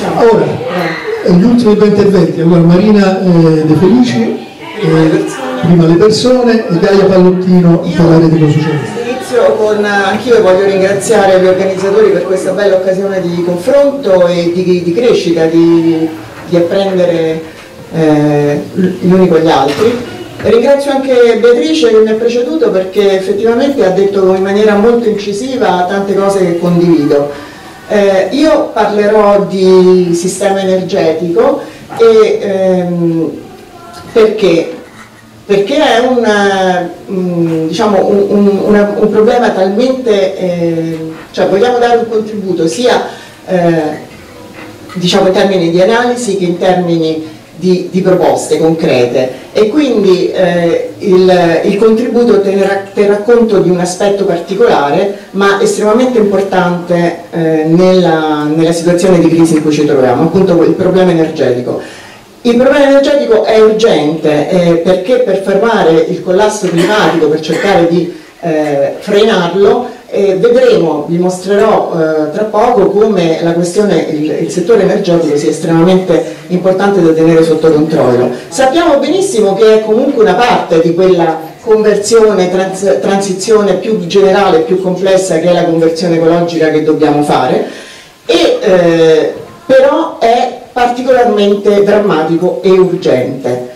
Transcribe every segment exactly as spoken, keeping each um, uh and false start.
Ora, gli ultimi due interventi, allora Marina eh, De Felici, eh, prima le persone, e Gaia Pallottino per la rete ecosociale. Inizio con, anch'io voglio ringraziare gli organizzatori per questa bella occasione di confronto e di, di crescita, di, di apprendere eh, gli uni con gli altri. Ringrazio anche Beatrice che mi ha preceduto perché effettivamente ha detto in maniera molto incisiva tante cose che condivido. Eh, io parlerò di sistema energetico e ehm, perché? Perché è un, um, diciamo, un, un, una, un problema talmente, eh, cioè vogliamo dare un contributo sia eh, diciamo in termini di analisi che in termini di, di proposte concrete, e quindi eh, il, il contributo terrà, terrà conto di un aspetto particolare ma estremamente importante eh, nella, nella situazione di crisi in cui ci troviamo, appunto il problema energetico. Il problema energetico è urgente eh, perché per fermare il collasso climatico, per cercare di eh, frenarlo, eh, vedremo, vi mostrerò eh, tra poco come la questione, il, il settore energetico sia estremamente importante da tenere sotto controllo. Sappiamo benissimo che è comunque una parte di quella conversione, trans, transizione più generale, più complessa che è la conversione ecologica che dobbiamo fare, e, eh, però è particolarmente drammatico e urgente.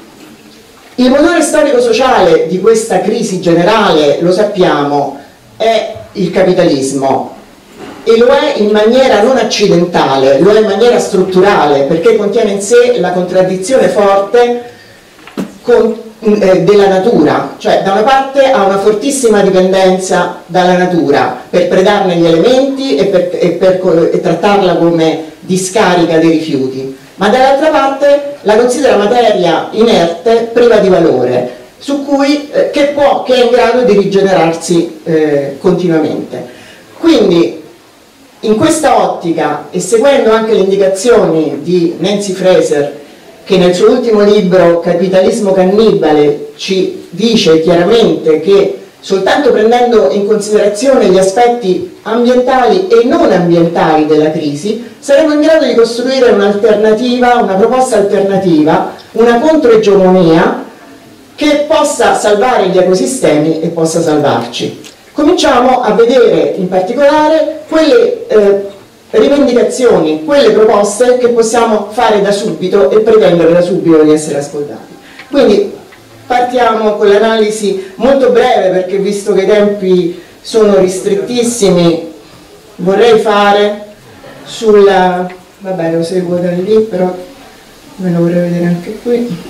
Il motore storico-sociale di questa crisi generale, lo sappiamo, è il capitalismo, e lo è in maniera non accidentale, lo è in maniera strutturale, perché contiene in sé la contraddizione forte con, eh, della natura, cioè da una parte ha una fortissima dipendenza dalla natura per predarne gli elementi e per, e per e trattarla come discarica dei rifiuti, ma dall'altra parte la considera materia inerte, priva di valore, su cui, eh, che, può, che è in grado di rigenerarsi eh, continuamente. Quindi in questa ottica, e seguendo anche le indicazioni di Nancy Fraser, che nel suo ultimo libro Capitalismo cannibale ci dice chiaramente che soltanto prendendo in considerazione gli aspetti ambientali e non ambientali della crisi saremo in grado di costruire un'alternativa, una proposta alternativa, una controegemonia che possa salvare gli ecosistemi e possa salvarci. Cominciamo a vedere in particolare quelle eh, rivendicazioni, quelle proposte che possiamo fare da subito e pretendere da subito di essere ascoltati. Quindi partiamo con l'analisi molto breve, perché visto che i tempi sono ristrettissimi vorrei fare sulla... vabbè, lo seguo da lì, però ve lo vorrei vedere anche qui.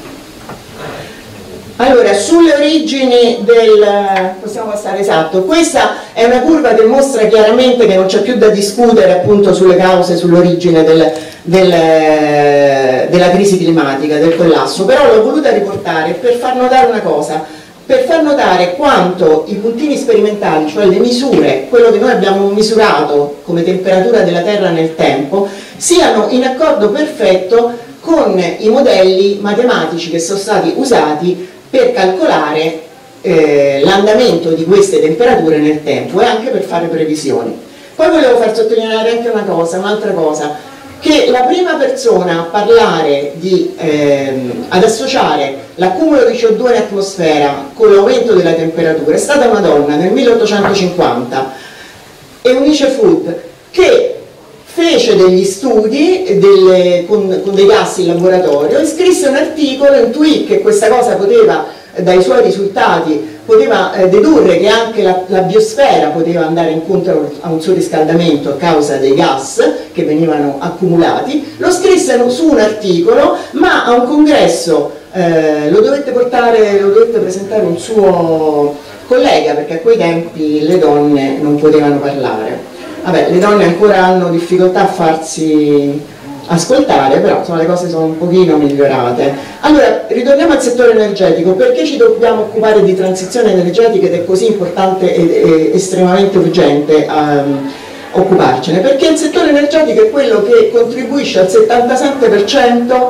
Allora, sulle origini del... possiamo passare, esatto, questa è una curva che mostra chiaramente che non c'è più da discutere appunto sulle cause, sull'origine del, del, della crisi climatica, del collasso, però l'ho voluta riportare per far notare una cosa, per far notare quanto i puntini sperimentali, cioè le misure, quello che noi abbiamo misurato come temperatura della Terra nel tempo, siano in accordo perfetto con i modelli matematici che sono stati usati per calcolare eh, l'andamento di queste temperature nel tempo e anche per fare previsioni. Poi volevo far sottolineare anche una cosa, un'altra cosa, che la prima persona a parlare di, ehm, ad associare l'accumulo di C O due in atmosfera con l'aumento della temperatura è stata una donna nel milleottocentocinquanta, Eunice Flood, che fece degli studi delle, con, con dei gas in laboratorio e scrisse un articolo, intuì che questa cosa poteva, dai suoi risultati, poteva eh, dedurre che anche la, la biosfera poteva andare incontro a un surriscaldamento a causa dei gas che venivano accumulati. Lo scrisse su un articolo, ma a un congresso eh, lo dovette portare, lo dovette presentare un suo collega, perché a quei tempi le donne non potevano parlare. Vabbè, le donne ancora hanno difficoltà a farsi ascoltare, però insomma, le cose sono un pochino migliorate. Allora, ritorniamo al settore energetico. Perché ci dobbiamo occupare di transizione energetica ed è così importante e estremamente urgente um, occuparcene? Perché il settore energetico è quello che contribuisce al settantasette per cento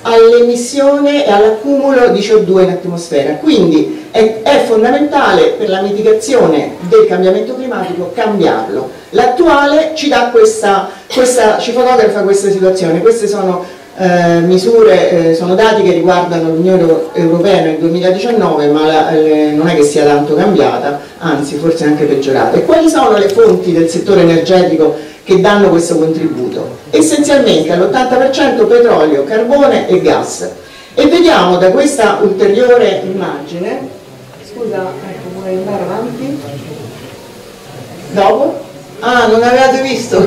all'emissione e all'accumulo di C O due in atmosfera, quindi è, è fondamentale per la mitigazione del cambiamento climatico cambiarlo. L'attuale ci dà questa, questa, ci fotografa questa situazione. Queste sono eh, misure, eh, sono dati che riguardano l'Unione Europea nel duemiladiciannove, ma la, eh, non è che sia tanto cambiata, anzi forse anche peggiorata. E quali sono le fonti del settore energetico che danno questo contributo? Essenzialmente all'ottanta per cento petrolio, carbone e gas. E vediamo da questa ulteriore immagine, scusa, ecco, vuoi andare avanti? Dopo? Ah, non avevate visto?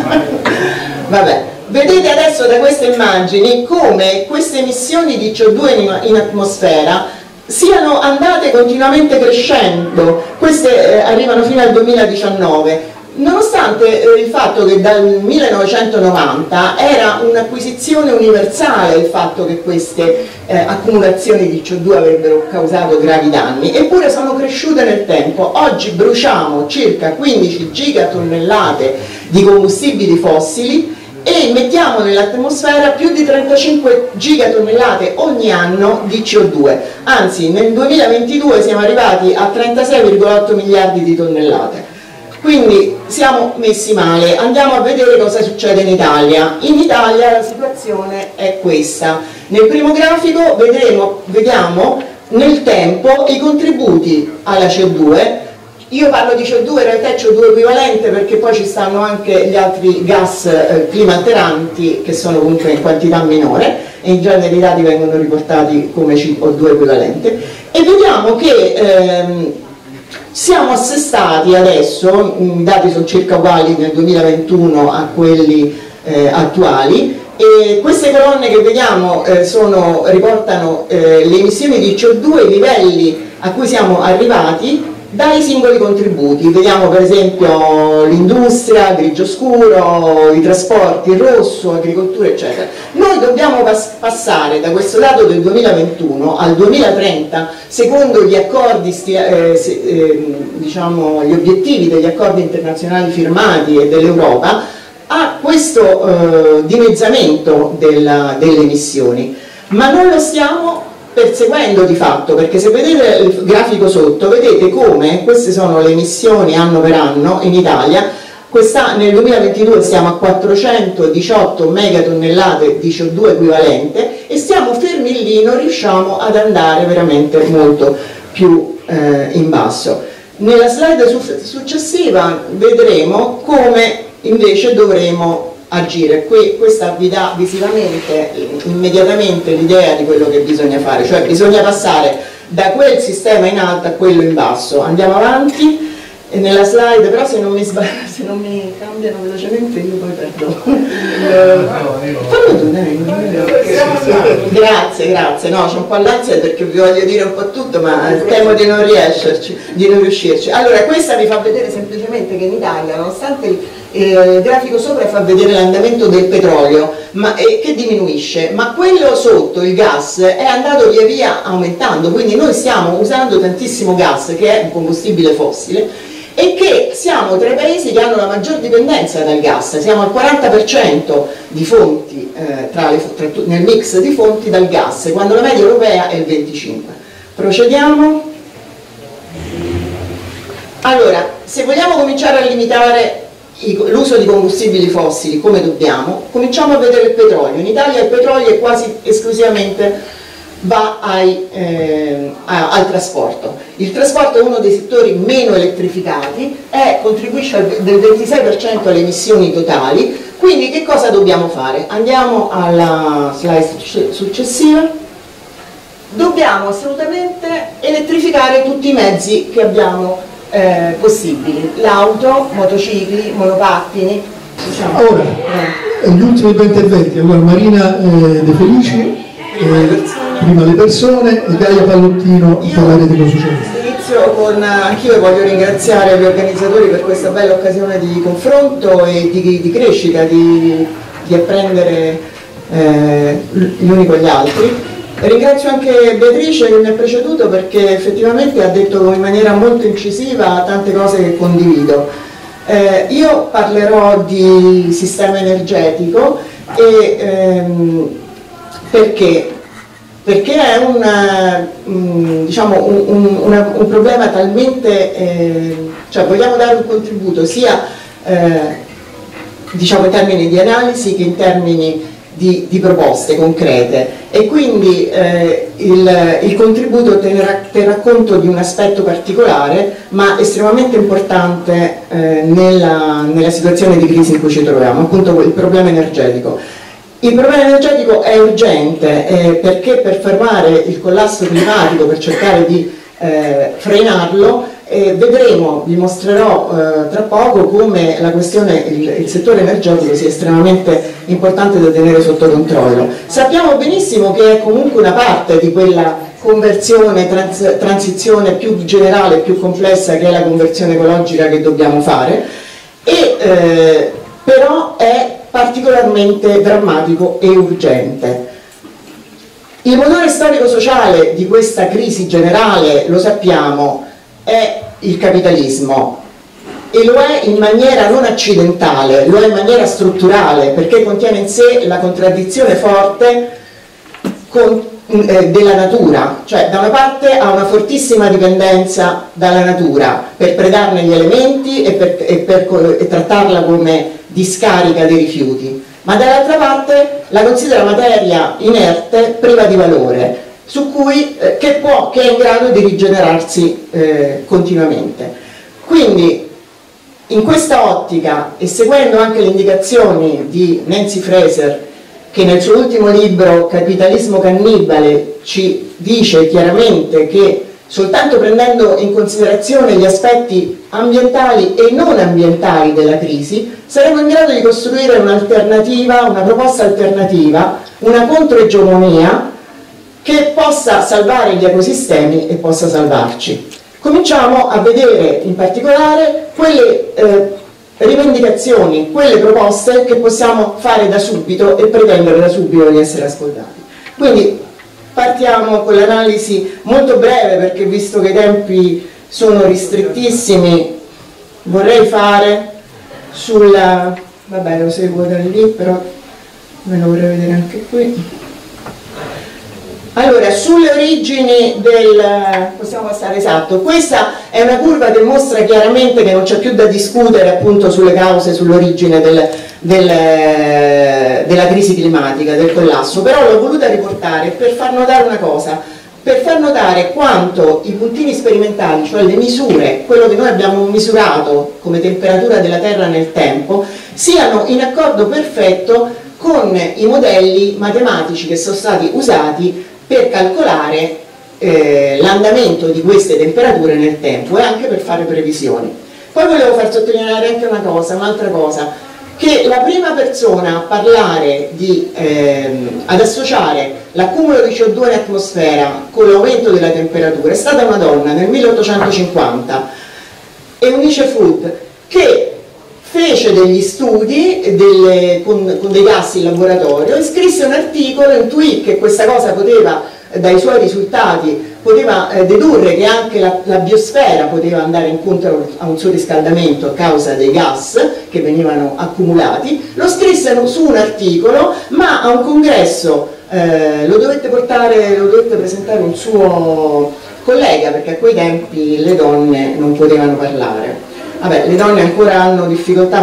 Vabbè, vedete adesso da queste immagini come queste emissioni di C O due in, in atmosfera siano andate continuamente crescendo. Queste eh, arrivano fino al duemiladiciannove. Nonostante eh, il fatto che dal millenovecentonovanta era un'acquisizione universale il fatto che queste eh, accumulazioni di C O due avrebbero causato gravi danni, eppure sono cresciute nel tempo. Oggi bruciamo circa quindici gigatonnellate di combustibili fossili e mettiamo nell'atmosfera più di trentacinque gigatonnellate ogni anno di C O due, anzi nel duemilaventidue siamo arrivati a trentasei virgola otto miliardi di tonnellate. Quindi siamo messi male. Andiamo a vedere cosa succede in Italia. In Italia la situazione è questa. Nel primo grafico vedremo, vediamo nel tempo i contributi alla C O due. Io parlo di C O due, in realtà è C O due equivalente perché poi ci stanno anche gli altri gas eh, climalteranti che sono comunque in quantità minore e in genere i dati vengono riportati come C O due equivalente. E vediamo che ehm, siamo assestati adesso, i dati sono circa uguali nel duemilaventuno a quelli eh, attuali, e queste colonne che vediamo eh, sono, riportano eh, le emissioni di C O due, i livelli a cui siamo arrivati dai singoli contributi. Vediamo per esempio l'industria, grigio scuro, i trasporti, il rosso, agricoltura eccetera. Noi dobbiamo pas passare da questo dato del duemilaventuno al duemilatrenta, secondo gli accordi, eh, se, eh, diciamo gli obiettivi degli accordi internazionali firmati e dell'Europa, a questo eh, dimezzamento della, delle emissioni. Ma non lo stiamo perseguendo di fatto, perché se vedete il grafico sotto vedete come queste sono le emissioni anno per anno in Italia. Questa, nel duemilaventidue siamo a quattrocentodiciotto megatonnellate di C O due equivalente e stiamo fermi lì, non riusciamo ad andare veramente molto più eh, in basso. Nella slide su successiva vedremo come invece dovremo agire. Qui, questa vi dà visivamente, immediatamente l'idea di quello che bisogna fare, cioè bisogna passare da quel sistema in alto a quello in basso. Andiamo avanti, e nella slide però se non mi, se non mi cambiano velocemente io poi perdo. Fallo tu, dai. Grazie, grazie, no, c'è un po' l'ansia perché vi voglio dire un po' tutto, ma temo di non riescerci, di non riuscirci. Allora, questa vi fa vedere semplicemente che in Italia, nonostante il il grafico sopra fa vedere l'andamento del petrolio, ma, eh, che diminuisce, ma quello sotto, il gas, è andato via via aumentando, quindi noi stiamo usando tantissimo gas, che è un combustibile fossile, e che siamo tra i paesi che hanno la maggior dipendenza dal gas. Siamo al quaranta per cento di fonti, eh, tra le, tra, nel mix di fonti dal gas, quando la media europea è il venticinque per cento. Procediamo. Allora, se vogliamo cominciare a limitare l'uso di combustibili fossili come dobbiamo, cominciamo a vedere il petrolio. In Italia il petrolio è quasi esclusivamente va ai, eh, a, al trasporto. Il trasporto è uno dei settori meno elettrificati e contribuisce al, del ventisei per cento alle emissioni totali. Quindi che cosa dobbiamo fare? Andiamo alla slide successiva. Dobbiamo assolutamente elettrificare tutti i mezzi che abbiamo Eh, possibili, l'auto, motocicli, monopattini. Diciamo. Ora, eh. gli ultimi due interventi, allora Marina eh, De Felici, eh, prima le persone, e Gaia Pallottino per la rete ecosocialista. Inizio con, anch'io voglio ringraziare gli organizzatori per questa bella occasione di confronto e di, di crescita, di, di apprendere eh, gli uni con gli altri. Ringrazio anche Beatrice che mi ha preceduto perché effettivamente ha detto in maniera molto incisiva tante cose che condivido. Eh, io parlerò di sistema energetico e ehm, Perché? Perché è un, um, diciamo, un, un, una, un problema talmente, eh, cioè vogliamo dare un contributo sia eh, diciamo in termini di analisi che in termini di, di proposte concrete, e quindi eh, il, il contributo terrà, terrà conto di un aspetto particolare ma estremamente importante eh, nella, nella situazione di crisi in cui ci troviamo, appunto il problema energetico. Il problema energetico è urgente eh, perché per fermare il collasso climatico, per cercare di eh, frenarlo, eh, vedremo, vi mostrerò eh, tra poco come la questione, il, il settore energetico sia estremamente importante da tenere sotto controllo. Sappiamo benissimo che è comunque una parte di quella conversione, trans, transizione più generale, più complessa, che è la conversione ecologica che dobbiamo fare, e, eh, però è particolarmente drammatico e urgente. Il motore storico-sociale di questa crisi generale, lo sappiamo, è il capitalismo, e lo è in maniera non accidentale, lo è in maniera strutturale, perché contiene in sé la contraddizione forte con, eh, della natura, cioè da una parte ha una fortissima dipendenza dalla natura per predarne gli elementi e per, e per e trattarla come discarica dei rifiuti, ma dall'altra parte la considera materia inerte, priva di valore, su cui, eh, che, può, che è in grado di rigenerarsi eh, continuamente. Quindi in questa ottica, e seguendo anche le indicazioni di Nancy Fraser, che nel suo ultimo libro Capitalismo cannibale ci dice chiaramente che soltanto prendendo in considerazione gli aspetti ambientali e non ambientali della crisi saremo in grado di costruire un'alternativa, una proposta alternativa, una controegemonia che possa salvare gli ecosistemi e possa salvarci. Cominciamo a vedere in particolare quelle eh, rivendicazioni, quelle proposte che possiamo fare da subito e pretendere da subito di essere ascoltati. Quindi partiamo con l'analisi molto breve, perché visto che i tempi sono ristrettissimi vorrei fare sulla... vabbè, lo seguo da lì, però ve lo vorrei vedere anche qui. Allora, sulle origini del... possiamo passare, esatto, questa è una curva che mostra chiaramente che non c'è più da discutere appunto sulle cause, sull'origine del, del, della crisi climatica, del collasso, però l'ho voluta riportare per far notare una cosa, per far notare quanto i puntini sperimentali, cioè le misure, quello che noi abbiamo misurato come temperatura della Terra nel tempo, siano in accordo perfetto con i modelli matematici che sono stati usati per calcolare eh, l'andamento di queste temperature nel tempo e anche per fare previsioni. Poi volevo far sottolineare anche una cosa, un'altra cosa, che la prima persona a parlare di, ehm, ad associare l'accumulo di C O due in atmosfera con l'aumento della temperatura è stata una donna nel milleottocentocinquanta, Eunice Flood, che fece degli studi delle, con, con dei gas in laboratorio e scrisse un articolo, intuì che questa cosa poteva, dai suoi risultati, poteva eh, dedurre che anche la, la biosfera poteva andare incontro a un surriscaldamento a causa dei gas che venivano accumulati. Lo scrisse su un articolo, ma a un congresso eh, lo dovette portare, lo dovette presentare un suo collega, perché a quei tempi le donne non potevano parlare. Vabbè, le donne ancora hanno difficoltà a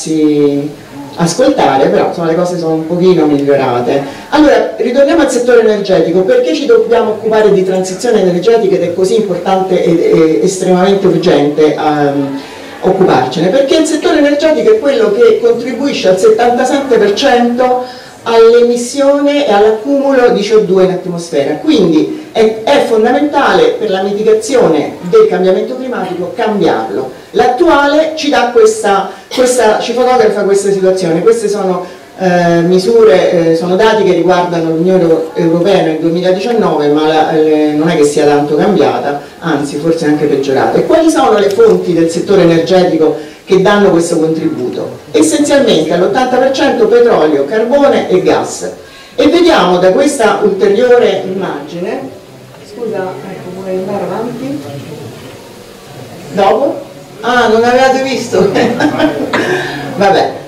farsi ascoltare, però insomma le cose sono un pochino migliorate. Allora, ritorniamo al settore energetico. Perché ci dobbiamo occupare di transizione energetica ed è così importante e, e estremamente urgente um, occuparcene? Perché il settore energetico è quello che contribuisce al settantasette per cento all'emissione e all'accumulo di C O due in atmosfera, quindi è, è fondamentale per la mitigazione del cambiamento climatico cambiarlo. L'attuale ci dà questa, questa, ci fotografa questa situazione. Queste sono eh, misure, eh, sono dati che riguardano l'Unione Europea nel duemiladiciannove, ma la, eh, non è che sia tanto cambiata, anzi forse anche peggiorata. E quali sono le fonti del settore energetico che danno questo contributo? Essenzialmente all'ottanta per cento petrolio, carbone e gas. E vediamo da questa ulteriore immagine, scusa, ecco, vuoi andare avanti? Dopo? Ah, non avevate visto? Vabbè,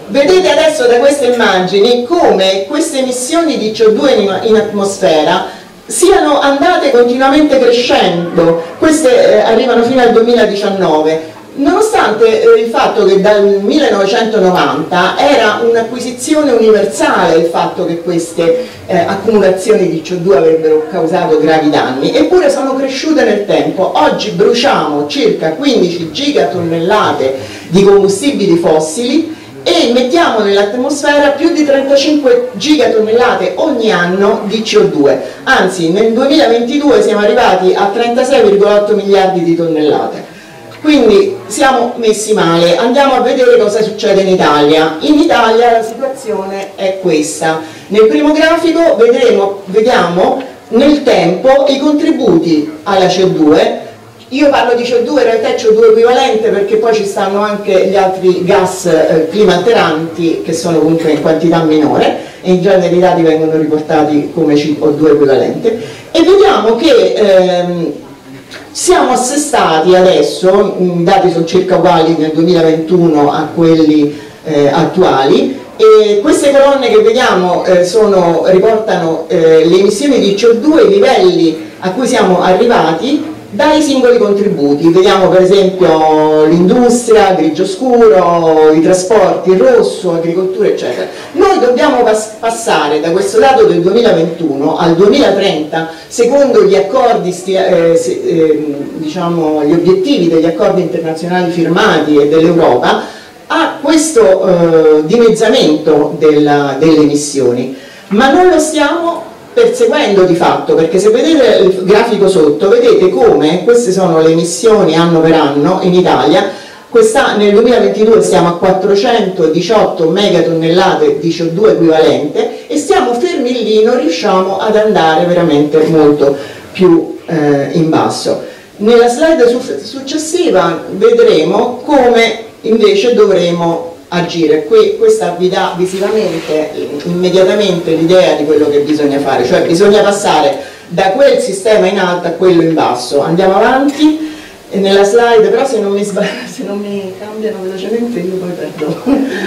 Vedete adesso da queste immagini come queste emissioni di C O due in, in atmosfera siano andate continuamente crescendo, queste eh, arrivano fino al duemiladiciannove. Nonostante eh, il fatto che dal millenovecentonovanta era un'acquisizione universale il fatto che queste eh, accumulazioni di C O due avrebbero causato gravi danni, eppure sono cresciute nel tempo. Oggi bruciamo circa quindici gigatonnellate di combustibili fossili e mettiamo nell'atmosfera più di trentacinque gigatonnellate ogni anno di C O due, anzi nel duemilaventidue siamo arrivati a trentasei virgola otto miliardi di tonnellate. Quindi siamo messi male. Andiamo a vedere cosa succede in Italia. In Italia la situazione è questa. Nel primo grafico vedremo, vediamo nel tempo i contributi alla C O due. Io parlo di C O due, in realtà è C O due equivalente perché poi ci stanno anche gli altri gas eh, climalteranti che sono comunque in quantità minore e in genere i dati vengono riportati come C O due equivalente, e vediamo che ehm, siamo assestati adesso, i dati sono circa uguali nel duemilaventuno a quelli eh, attuali, e queste colonne che vediamo eh, sono, riportano eh, le emissioni di C O due, i livelli a cui siamo arrivati dai singoli contributi. Vediamo per esempio l'industria, grigio scuro, i trasporti, il rosso, agricoltura eccetera. Noi dobbiamo pass passare da questo dato del duemilaventuno al duemilatrenta, secondo gli accordi, eh, se, eh, diciamo gli obiettivi degli accordi internazionali firmati e dell'Europa, a questo eh, dimezzamento della, delle emissioni, ma non lo stiamo perseguendo di fatto, perché se vedete il grafico sotto vedete come queste sono le emissioni anno per anno in Italia. Questa, nel duemilaventidue siamo a quattrocentodiciotto megatonnellate di C O due equivalente e stiamo fermi lì, non riusciamo ad andare veramente molto più eh, in basso. Nella slide su successiva vedremo come invece dovremo agire. Qui, questa vi dà visivamente, immediatamente l'idea di quello che bisogna fare, cioè bisogna passare da quel sistema in alto a quello in basso. Andiamo avanti, e nella slide, però se non mi, se non mi cambiano velocemente io poi perdo.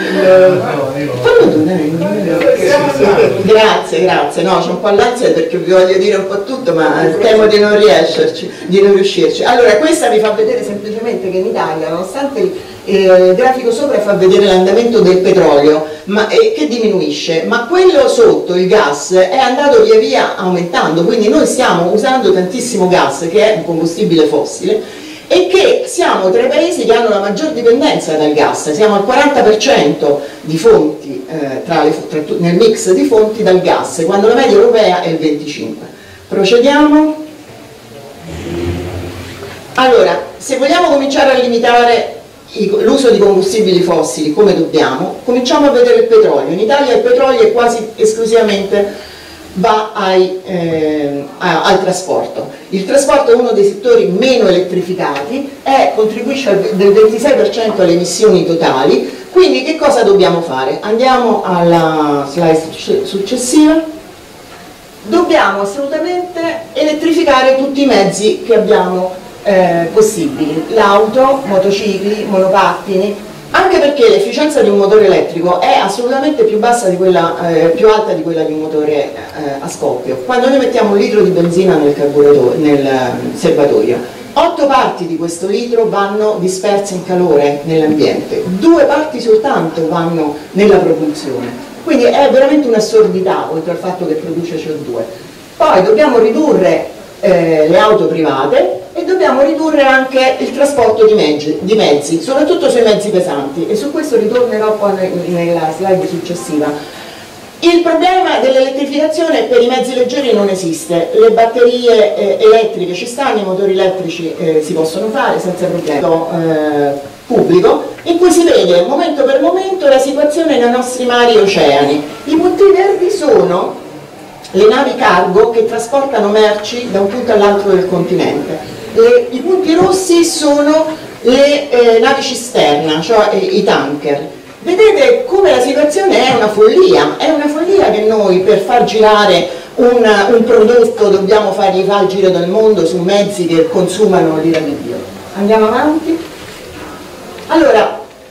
Fallo tu, dai. Grazie, grazie, no, c'è un po' l'ansia perché vi voglio dire un po' tutto, ma temo di non riescerci, di non riuscirci. Allora, questa vi fa vedere semplicemente che in Italia, nonostante il il grafico sopra fa vedere l'andamento del petrolio, ma, eh, che diminuisce, ma quello sotto, il gas, è andato via via aumentando, quindi noi stiamo usando tantissimo gas, che è un combustibile fossile, e che siamo tra i paesi che hanno la maggior dipendenza dal gas. Siamo al quaranta per cento di fonti, eh, tra le, tra, nel mix di fonti dal gas, quando la media europea è il venticinque per cento. Procediamo. Allora, se vogliamo cominciare a limitare l'uso di combustibili fossili come dobbiamo, cominciamo a vedere il petrolio. In Italia il petrolio è quasi esclusivamente va ai, eh, al trasporto. Il trasporto è uno dei settori meno elettrificati, è, contribuisce del ventisei per cento alle emissioni totali. Quindi che cosa dobbiamo fare? Andiamo alla slide successiva. Dobbiamo assolutamente elettrificare tutti i mezzi che abbiamo Eh, possibili, l'auto, motocicli, monopattini, anche perché l'efficienza di un motore elettrico è assolutamente più bassa di quella, eh, più alta di quella di un motore eh, a scoppio. Quando noi mettiamo un litro di benzina nel, nel serbatoio, otto parti di questo litro vanno disperse in calore nell'ambiente, due parti soltanto vanno nella propulsione, quindi è veramente un'assurdità, oltre al fatto che produce C O due. Poi dobbiamo ridurre eh, le auto private, e dobbiamo ridurre anche il trasporto di mezzi, di mezzi, soprattutto sui mezzi pesanti, e su questo ritornerò poi nella slide successiva. Il problema dell'elettrificazione per i mezzi leggeri non esiste, le batterie eh, elettriche ci stanno, i motori elettrici eh, si possono fare senza problema. Eh, pubblico, in cui si vede momento per momento la situazione nei nostri mari e oceani. I punti verdi sono le navi cargo che trasportano merci da un punto all'altro del continente. Le, I punti rossi sono le eh, navi cisterna, cioè eh, i tanker. Vedete come la situazione è una follia, è una follia che noi per far girare un, un prodotto dobbiamo fargli fare il giro del mondo su mezzi che consumano l'ira di Dio. Andiamo avanti. Allora,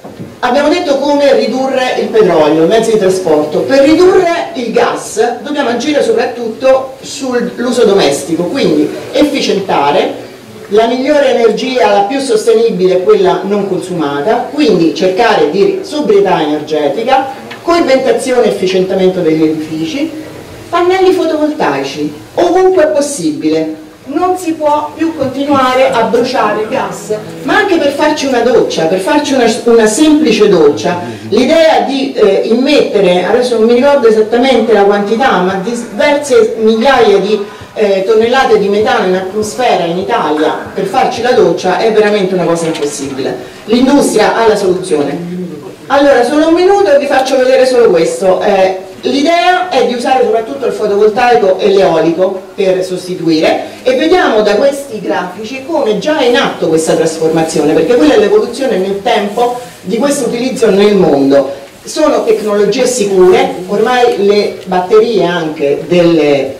abbiamo detto come ridurre il petrolio, mezzi di trasporto. Per ridurre il gas dobbiamo agire soprattutto sull'uso domestico, quindi efficientare. La migliore energia, la più sostenibile, è quella non consumata, quindi cercare di sobrietà energetica, coibentazione e efficientamento degli edifici, pannelli fotovoltaici, ovunque è possibile. Non si può più continuare a bruciare il gas, ma anche per farci una doccia, per farci una, una semplice doccia, l'idea di eh, immettere, adesso non mi ricordo esattamente la quantità, ma diverse migliaia di eh, tonnellate di metano in atmosfera in Italia per farci la doccia è veramente una cosa impossibile. L'industria ha la soluzione. Allora, solo un minuto e vi faccio vedere solo questo. Eh, L'idea è di usare soprattutto il fotovoltaico e l'eolico per sostituire, e vediamo da questi grafici come già è in atto questa trasformazione, perché quella è l'evoluzione nel tempo di questo utilizzo nel mondo. Sono tecnologie sicure, ormai le batterie anche delle,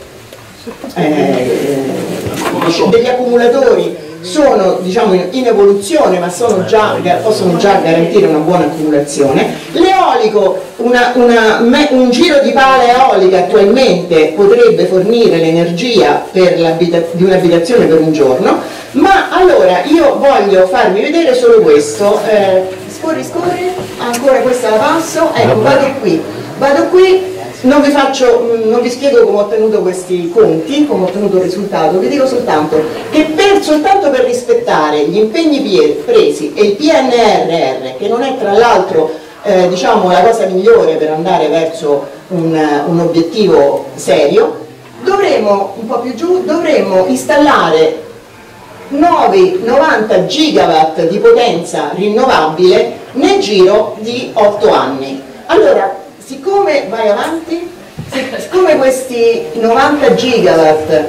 eh, degli accumulatori sono, diciamo, in evoluzione, ma sono già, possono già garantire una buona accumulazione. L'eolico, una, una, un giro di pala eolica attualmente potrebbe fornire l'energia di un'abitazione per un giorno, ma allora io voglio farvi vedere solo questo. Eh, scorri, scorri, ancora questa la passo, ecco, vado qui, vado qui. Non vi, faccio, non vi spiego come ho ottenuto questi conti, come ho ottenuto il risultato, vi dico soltanto che per, soltanto per rispettare gli impegni presi e il P N R R, che non è tra l'altro eh, diciamo, la cosa migliore per andare verso un, un obiettivo serio, dovremo, un po' più giù, dovremo installare novanta gigawatt di potenza rinnovabile nel giro di otto anni. Allora, siccome vai avanti, siccome questi novanta gigawatt,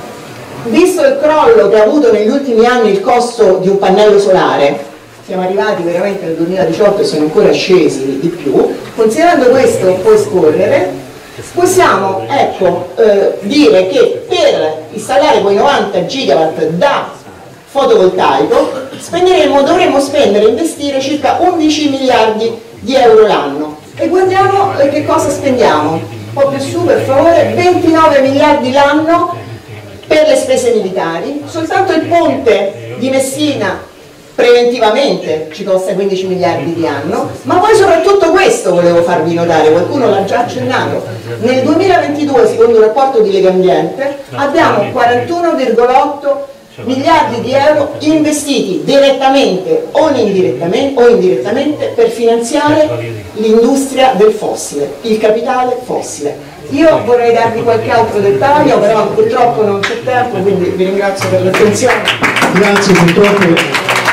visto il crollo che ha avuto negli ultimi anni il costo di un pannello solare, siamo arrivati veramente nel duemiladiciotto e sono ancora scesi di più, considerando questo, puoi scorrere, possiamo ecco, eh, dire che per installare quei novanta gigawatt da fotovoltaico spenderemo, dovremmo spendere, investire circa undici miliardi di euro l'anno. E guardiamo che cosa spendiamo, un po' più su per favore, ventinove miliardi l'anno per le spese militari, soltanto il ponte di Messina preventivamente ci costa quindici miliardi di anno, ma poi soprattutto questo volevo farvi notare, qualcuno l'ha già accennato, nel duemilaventidue secondo un rapporto di Legambiente abbiamo quarantuno virgola otto miliardi di euro investiti direttamente o indirettamente, o indirettamente per finanziare l'industria del fossile, il capitale fossile. Io vorrei darvi qualche altro dettaglio, però purtroppo non c'è tempo, quindi vi ringrazio per l'attenzione. Grazie, purtroppo il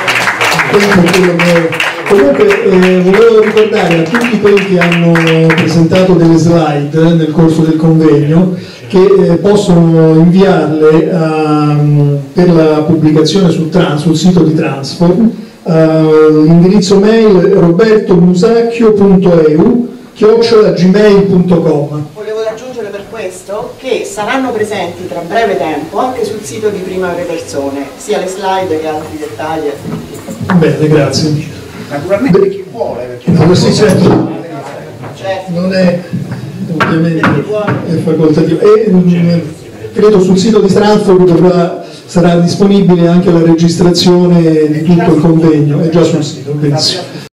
tempo è quello che è. Comunque eh, volevo ricordare a tutti quelli che hanno presentato delle slide nel corso del convegno che eh, possono inviarle uh, per la pubblicazione sul, trans, sul sito di Transform, uh, l'indirizzo mail robertomusacchio punto e u chiocciola gmail punto com. Volevo aggiungere per questo che saranno presenti tra breve tempo anche sul sito di Primavere Persone, sia le slide che altri dettagli. Bene, grazie. Naturalmente Beh, chi vuole, perché no, sì, certo. certo. Non è ovviamente è facoltativo. E mh, credo sul sito di Transform dovrà, sarà disponibile anche la registrazione di tutto il convegno, è già sul sito, benissimo.